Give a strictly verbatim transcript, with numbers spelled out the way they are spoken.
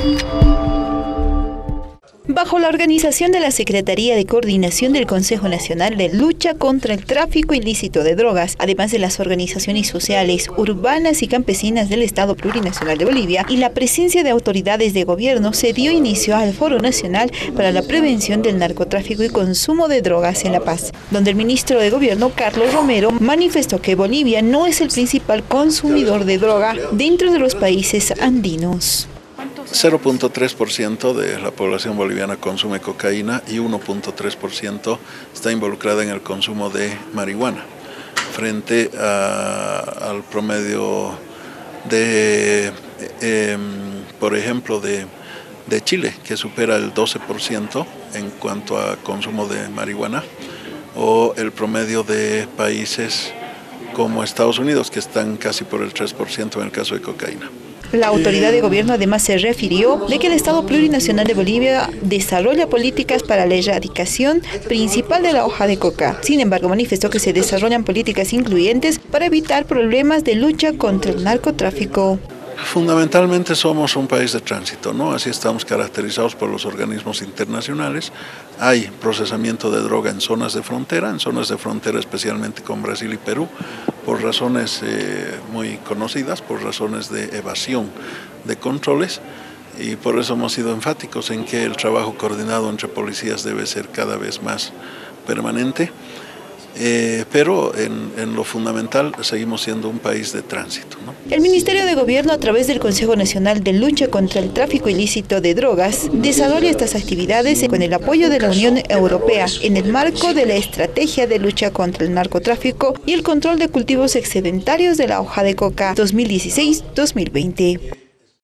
Bajo la organización de la Secretaría de Coordinación del Consejo Nacional de Lucha contra el Tráfico Ilícito de Drogas, además de las organizaciones sociales, urbanas y campesinas del Estado Plurinacional de Bolivia y la presencia de autoridades de gobierno, se dio inicio al Foro Nacional para la Prevención del Narcotráfico y Consumo de Drogas en La Paz, donde el ministro de Gobierno, Carlos Romero, manifestó que Bolivia no es el principal consumidor de droga dentro de los países andinos. cero punto tres por ciento de la población boliviana consume cocaína y uno punto tres por ciento está involucrada en el consumo de marihuana, frente a, al promedio de, eh, por ejemplo, de, de Chile, que supera el doce por ciento en cuanto a consumo de marihuana, o el promedio de países como Estados Unidos, que están casi por el tres por ciento en el caso de cocaína. La autoridad de gobierno además se refirió de que el Estado Plurinacional de Bolivia desarrolla políticas para la erradicación principal de la hoja de coca. Sin embargo, manifestó que se desarrollan políticas incluyentes para evitar problemas de lucha contra el narcotráfico. Fundamentalmente somos un país de tránsito, ¿no? Así estamos caracterizados por los organismos internacionales. Hay procesamiento de droga en zonas de frontera, en zonas de frontera especialmente con Brasil y Perú, por razones eh, muy conocidas, por razones de evasión de controles, y por eso hemos sido enfáticos en que el trabajo coordinado entre policías debe ser cada vez más permanente. Eh, pero en, en lo fundamental seguimos siendo un país de tránsito, ¿no? El Ministerio de Gobierno, a través del Consejo Nacional de Lucha contra el Tráfico Ilícito de Drogas, desarrolla estas actividades con el apoyo de la Unión Europea en el marco de la Estrategia de Lucha contra el Narcotráfico y el Control de Cultivos Excedentarios de la Hoja de Coca dos mil dieciséis a dos mil veinte.